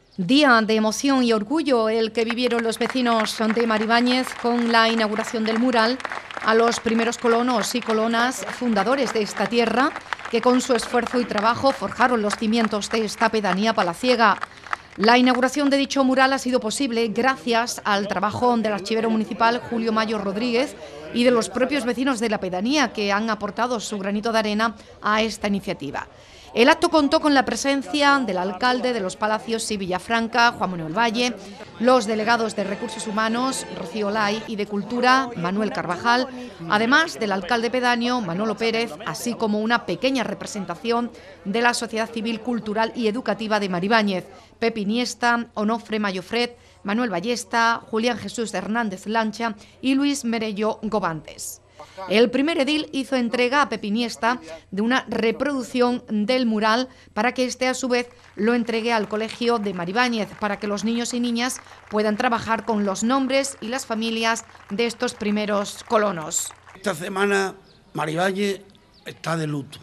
Día de emoción y orgullo el que vivieron los vecinos de Maribáñez con la inauguración del mural a los primeros colonos y colonas fundadores de esta tierra que con su esfuerzo y trabajo forjaron los cimientos de esta pedanía palaciega. La inauguración de dicho mural ha sido posible gracias al trabajo del archivero municipal Julio Mayo Rodríguez y de los propios vecinos de la pedanía que han aportado su granito de arena a esta iniciativa. El acto contó con la presencia del alcalde de Los Palacios y Villafranca, Juan Manuel Valle, los delegados de Recursos Humanos, Rocío Lai, y de Cultura, Manuel Carvajal, además del alcalde pedáneo, Manolo Pérez, así como una pequeña representación de la sociedad civil, cultural y educativa de Maribáñez, Pepe Iniesta, Onofre Mayofred, Manuel Ballesta, Julián Jesús Hernández Lancha y Luis Merello Gobantes. El primer edil hizo entrega a Pepe Iniesta de una reproducción del mural para que éste a su vez lo entregue al colegio de Maribáñez para que los niños y niñas puedan trabajar con los nombres y las familias de estos primeros colonos. Esta semana Maribáñez está de luto.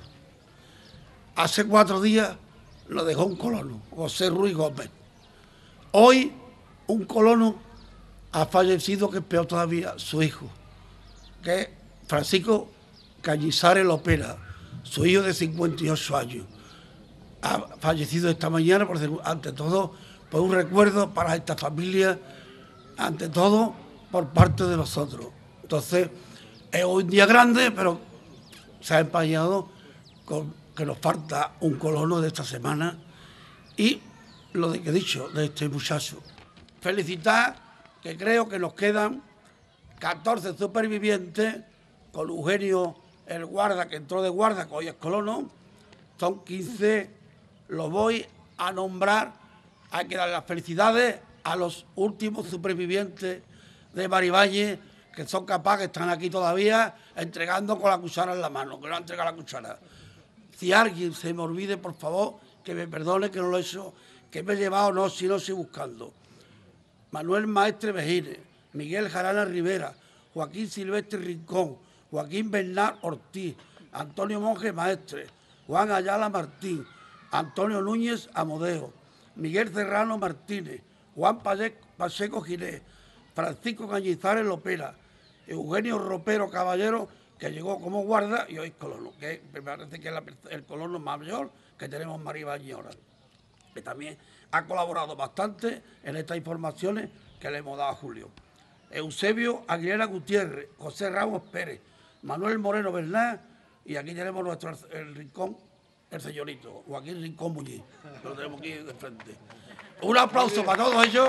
Hace 4 días lo dejó un colono, José Ruiz Gómez. Hoy un colono ha fallecido, que es peor todavía, su hijo, que es Francisco Cañizares Lopera, su hijo de 58 años. Ha fallecido esta mañana, ante todo, por un recuerdo para esta familia, ante todo por parte de nosotros. Entonces, es un día grande, pero se ha empañado con que nos falta un colono de esta semana y lo que he dicho de este muchacho. Felicitar que creo que nos quedan 14 supervivientes, con Eugenio el guarda, que entró de guarda, que hoy es colono, son 15, los voy a nombrar. Hay que dar las felicidades a los últimos supervivientes de Maribáñez, que son capaces, que están aquí todavía, entregando con la cuchara en la mano, que no han entregado la cuchara. Si alguien se me olvide, por favor, que me perdone, que no lo he hecho, que me he llevado, no, si no estoy buscando. Manuel Maestre Mejines, Miguel Jarana Rivera, Joaquín Silvestre Rincón, Joaquín Bernal Ortiz, Antonio Monge Maestre, Juan Ayala Martín, Antonio Núñez Amodeo, Miguel Serrano Martínez, Juan Pacheco Ginés, Francisco Cañizares Lopera, Eugenio Ropero Caballero, que llegó como guarda y hoy es colono, que me parece que es el colono mayor que tenemos en Maribáñez ahora, que también ha colaborado bastante en estas informaciones que le hemos dado a Julio. Eusebio Aguilera Gutiérrez, José Ramos Pérez, Manuel Moreno Bernal, y aquí tenemos el rincón, el señorito, Joaquín Rincón Muñiz, lo tenemos aquí de frente. Un aplauso para todos ellos.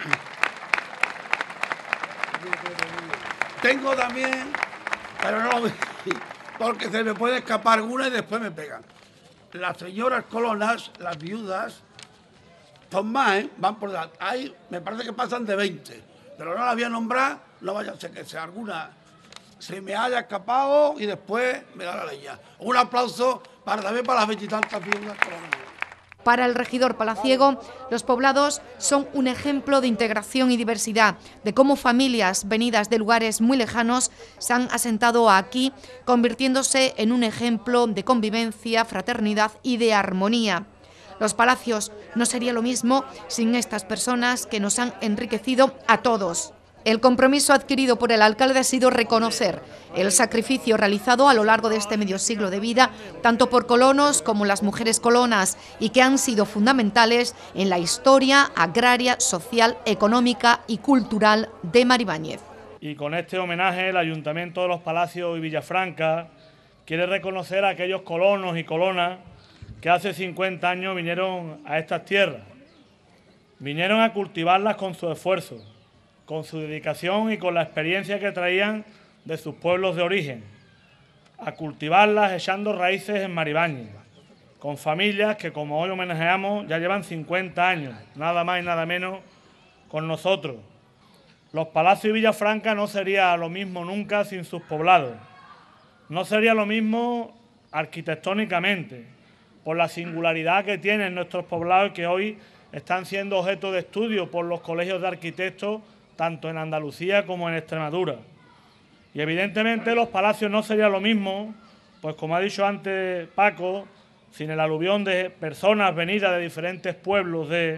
Tengo también, pero no lo voy a decir, porque se me puede escapar una y después me pegan. Las señoras colonas, las viudas, son más, van por delante. Ahí me parece que pasan de 20, pero no las voy a nombrar, no vaya a ser que sea alguna se me haya escapado y después me da la leña. Un aplauso también para las 20 y tantas viudas colonas. Para el regidor palaciego, los poblados son un ejemplo de integración y diversidad, de cómo familias venidas de lugares muy lejanos se han asentado aquí, convirtiéndose en un ejemplo de convivencia, fraternidad y de armonía. Los Palacios no sería lo mismo sin estas personas que nos han enriquecido a todos. El compromiso adquirido por el alcalde ha sido reconocer el sacrificio realizado a lo largo de este medio siglo de vida, tanto por colonos como las mujeres colonas, y que han sido fundamentales en la historia agraria, social, económica y cultural de Maribáñez. Y con este homenaje, el Ayuntamiento de Los Palacios y Villafranca quiere reconocer a aquellos colonos y colonas que hace 50 años vinieron a estas tierras. Vinieron a cultivarlas con su esfuerzo, con su dedicación y con la experiencia que traían de sus pueblos de origen, a cultivarlas echando raíces en Maribáñez, con familias que, como hoy homenajeamos, ya llevan 50 años, nada más y nada menos, con nosotros. Los Palacios y Villafranca no sería lo mismo nunca sin sus poblados. No sería lo mismo arquitectónicamente, por la singularidad que tienen nuestros poblados, que hoy están siendo objeto de estudio por los colegios de arquitectos, tanto en Andalucía como en Extremadura. Y evidentemente Los Palacios no sería lo mismo, pues como ha dicho antes Paco, sin el aluvión de personas venidas de diferentes pueblos de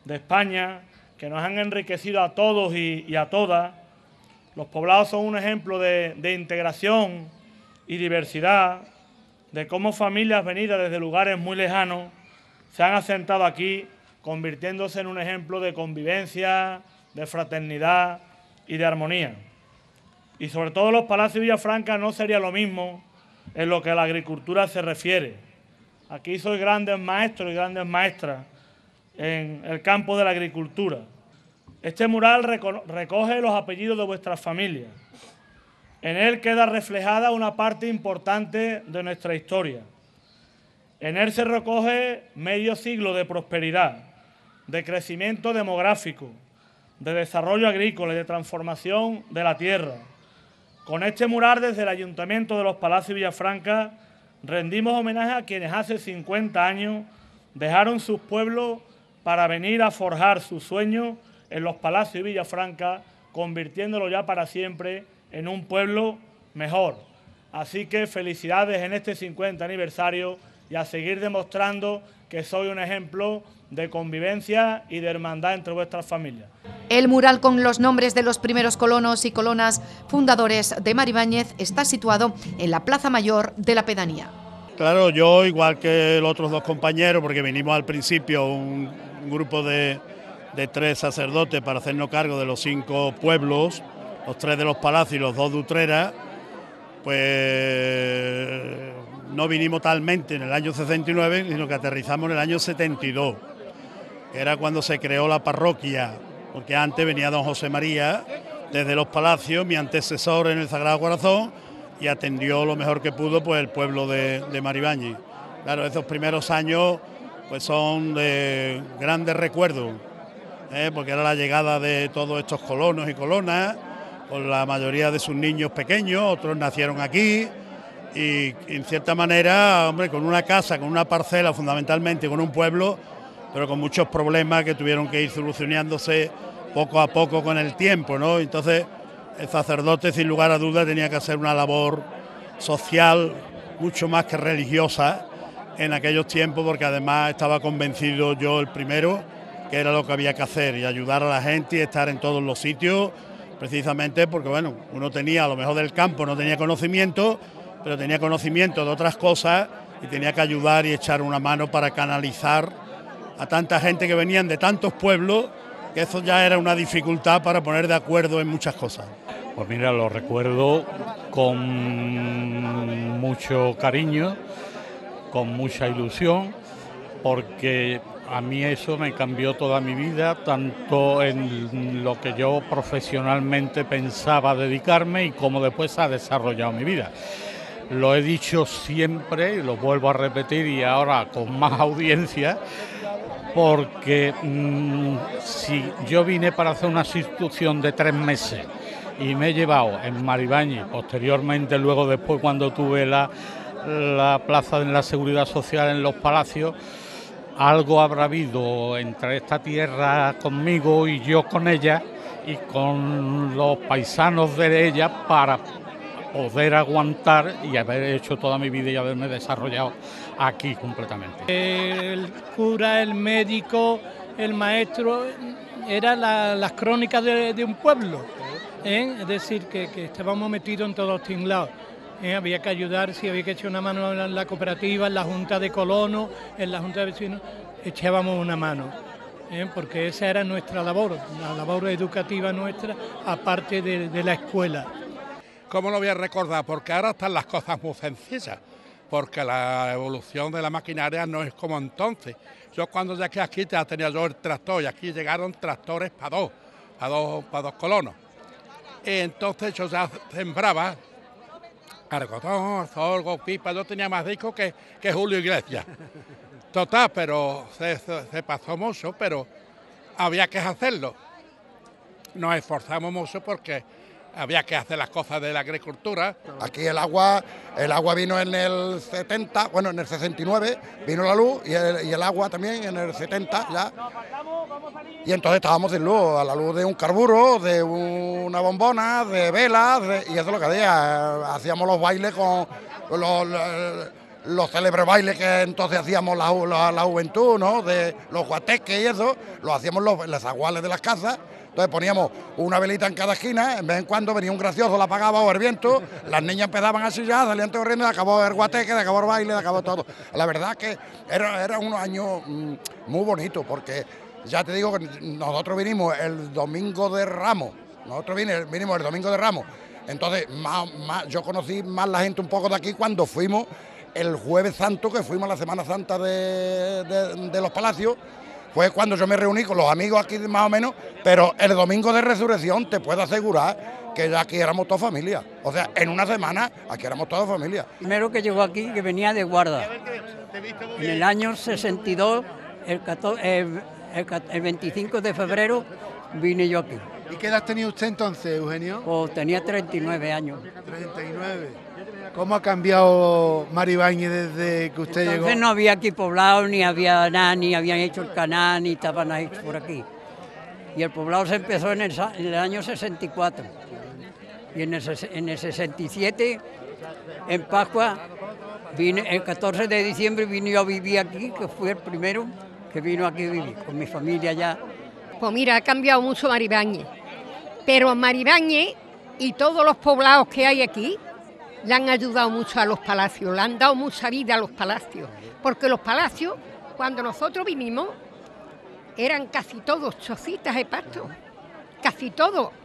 de España, que nos han enriquecido a todos y a todas. Los poblados son un ejemplo de integración y diversidad, de cómo familias venidas desde lugares muy lejanos se han asentado aquí, convirtiéndose en un ejemplo de convivencia, de fraternidad y de armonía. Y sobre todo los palacios de Villafranca no sería lo mismo en lo que a la agricultura se refiere. Aquí sois grandes maestros y grandes maestras en el campo de la agricultura. Este mural recoge los apellidos de vuestras familias. En él queda reflejada una parte importante de nuestra historia. En él se recoge medio siglo de prosperidad, de crecimiento demográfico, de desarrollo agrícola y de transformación de la tierra. Con este mural, desde el Ayuntamiento de los Palacios de Villafranca, rendimos homenaje a quienes hace 50 años dejaron sus pueblos para venir a forjar sus sueños en los Palacios de Villafranca, convirtiéndolo ya para siempre en un pueblo mejor. Así que felicidades en este 50 aniversario y a seguir demostrando que soy un ejemplo de convivencia y de hermandad entre vuestras familias. El mural con los nombres de los primeros colonos y colonas fundadores de Maribáñez está situado en la Plaza Mayor de la pedanía. Claro, yo igual que los otros dos compañeros, porque vinimos al principio un grupo de 3 sacerdotes para hacernos cargo de los 5 pueblos, los 3 de los Palacios y los 2 de Utrera, pues no vinimos talmente en el año 69, sino que aterrizamos en el año 72, que era cuando se creó la parroquia, porque antes venía don José María desde los Palacios, mi antecesor en el Sagrado Corazón, y atendió lo mejor que pudo pues el pueblo de Maribáñez. Claro, esos primeros años pues son de grandes recuerdos, porque era la llegada de todos estos colonos y colonas, con la mayoría de sus niños pequeños, otros nacieron aquí, y en cierta manera, hombre, con una casa, con una parcela, fundamentalmente con un pueblo, pero con muchos problemas que tuvieron que ir solucionándose poco a poco con el tiempo, ¿no? Entonces, el sacerdote, sin lugar a dudas, tenía que hacer una labor social mucho más que religiosa en aquellos tiempos, porque además estaba convencido yo el primero que era lo que había que hacer, y ayudar a la gente y estar en todos los sitios, precisamente porque, bueno, uno tenía, a lo mejor del campo no tenía conocimiento, pero tenía conocimiento de otras cosas y tenía que ayudar y echar una mano para canalizar a tanta gente que venían de tantos pueblos, que eso ya era una dificultad para poner de acuerdo en muchas cosas. Pues mira, lo recuerdo con mucho cariño, con mucha ilusión, porque a mí eso me cambió toda mi vida, tanto en lo que yo profesionalmente pensaba dedicarme y cómo después ha desarrollado mi vida. Lo he dicho siempre y lo vuelvo a repetir, y ahora con más audiencia, porque si yo vine para hacer una sustitución de 3 meses y me he llevado en Maribáñez, posteriormente, luego después cuando tuve la plaza de la Seguridad Social en los Palacios, algo habrá habido entre esta tierra conmigo y yo con ella y con los paisanos de ella para poder aguantar y haber hecho toda mi vida y haberme desarrollado aquí completamente. El cura, el médico, el maestro, eran las crónicas de un pueblo, es decir, que estábamos metidos en todos los tinglados. Había que ayudar, si había que echar una mano en la cooperativa, en la junta de colonos, en la junta de vecinos, echábamos una mano, porque esa era nuestra labor, la labor educativa nuestra, aparte de la escuela. ¿Cómo lo voy a recordar? Porque ahora están las cosas muy sencillas, porque la evolución de la maquinaria no es como entonces. Yo cuando llegué aquí ya tenía yo el tractor, y aquí llegaron tractores para dos colonos. Y entonces yo ya sembraba algodón, sorgo, pipa, yo tenía más discos que Julio Iglesias. Total, pero se pasó mucho, pero había que hacerlo. Nos esforzamos mucho porque había que hacer las cosas de la agricultura. Aquí el agua vino en el 70, bueno, en el 69 vino la luz y el agua también en el 70 ya. Y entonces estábamos sin luz, a la luz de un carburo, de una bombona, de velas, y eso es lo que hacía. Hacíamos los bailes con los célebres bailes que entonces hacíamos la juventud, ¿no? De los guateques y eso, lo hacíamos en los zaguales de las casas. Entonces poníamos una velita en cada esquina, en vez en cuando venía un gracioso, la apagaba o el viento, las niñas empezaban a chillar, salían corriendo y acabó el guateque, acabó el baile, acabó todo. La verdad que era unos años muy bonitos, porque ya te digo que nosotros vinimos el domingo de Ramos, vinimos el domingo de Ramos, entonces yo conocí más la gente un poco de aquí cuando fuimos el Jueves Santo, que fuimos a la Semana Santa de los Palacios. Fue cuando yo me reuní con los amigos aquí más o menos, pero el domingo de Resurrección te puedo asegurar que ya aquí éramos toda familia. O sea, en una semana aquí éramos toda familia. Primero que llegó aquí, que venía de guarda. En el año 62, el 25 de febrero, vine yo aquí. ¿Y qué edad tenía usted entonces, Eugenio? Pues tenía 39 años. 39. ¿Cómo ha cambiado Maribáñez desde que usted llegó? Entonces no había aquí poblado, ni había nada, ni habían hecho el canal, ni estaban ahí por aquí. Y el poblado se empezó en el año 64. Y en el 67, en Pascua, el 14 de diciembre vine yo a vivir aquí, que fui el primero que vino aquí a vivir, con mi familia ya. Pues mira, ha cambiado mucho Maribáñez. Pero Maribáñez y todos los poblados que hay aquí le han ayudado mucho a los palacios, le han dado mucha vida a los palacios, porque los palacios, cuando nosotros vinimos, eran casi todos chocitas de pasto, casi todos,